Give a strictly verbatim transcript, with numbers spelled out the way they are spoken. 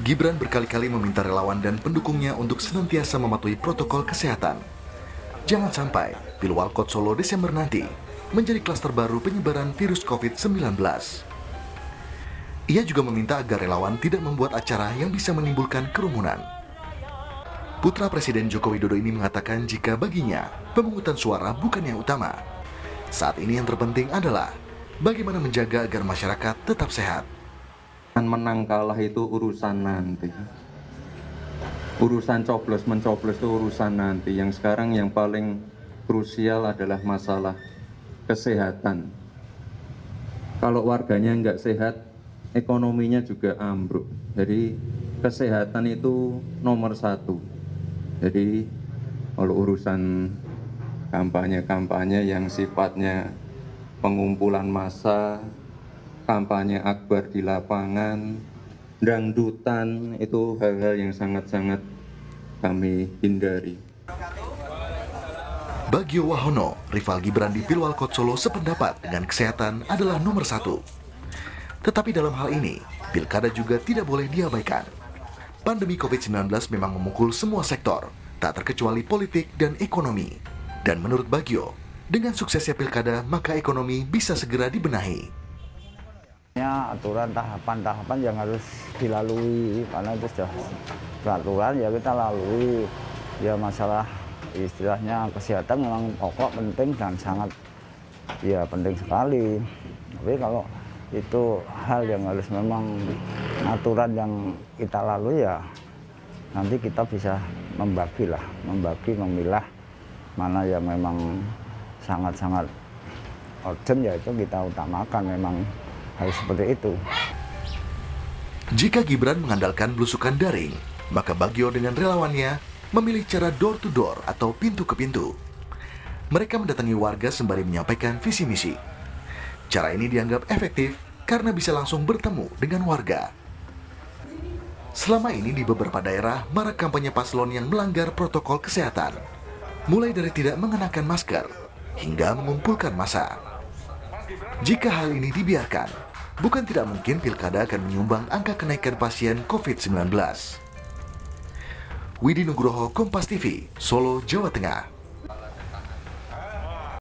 Gibran berkali-kali meminta relawan dan pendukungnya untuk senantiasa mematuhi protokol kesehatan. Jangan sampai Pilwalkot Solo Desember nanti menjadi klaster baru penyebaran virus covid sembilan belas. Ia juga meminta agar relawan tidak membuat acara yang bisa menimbulkan kerumunan. Putra Presiden Joko Widodo ini mengatakan jika baginya pemungutan suara bukan yang utama. Saat ini yang terpenting adalah bagaimana menjaga agar masyarakat tetap sehat. Menang kalah itu urusan nanti. Urusan coblos mencoblos itu urusan nanti. Yang sekarang yang paling krusial adalah masalah kesehatan. Kalau warganya nggak sehat, ekonominya juga ambruk. Jadi kesehatan itu nomor satu. Jadi kalau urusan kampanye-kampanye yang sifatnya pengumpulan massa, kampanye akbar di lapangan, dangdutan, itu hal-hal yang sangat-sangat kami hindari. Bagio Wahono, rival Gibran di Pilwalkot Solo, sependapat dengan kesehatan adalah nomor satu. Tetapi dalam hal ini, pilkada juga tidak boleh diabaikan. Pandemi covid sembilan belas memang memukul semua sektor, tak terkecuali politik dan ekonomi. Dan menurut Bagio, dengan suksesnya pilkada, maka ekonomi bisa segera dibenahi. Ya, aturan tahapan-tahapan yang harus dilalui, karena itu sudah peraturan ya kita lalui. Ya masalah istilahnya kesehatan memang pokok, penting dan sangat ya penting sekali. Tapi kalau itu hal yang harus memang aturan yang kita lalui, ya nanti kita bisa membagi lah, membagi, memilah mana yang memang sangat-sangat urgent, ya itu kita utamakan, memang harus seperti itu. Jika Gibran mengandalkan belusukan daring, maka Bagio dengan relawannya memilih cara door to door atau pintu ke pintu. Mereka mendatangi warga sembari menyampaikan visi misi. Cara ini dianggap efektif karena bisa langsung bertemu dengan warga. Selama ini di beberapa daerah marak kampanye paslon yang melanggar protokol kesehatan, mulai dari tidak mengenakan masker hingga mengumpulkan massa. Jika hal ini dibiarkan, bukan tidak mungkin pilkada akan menyumbang angka kenaikan pasien covid sembilan belas. Widi Nugroho, Kompas T V, Solo, Jawa Tengah.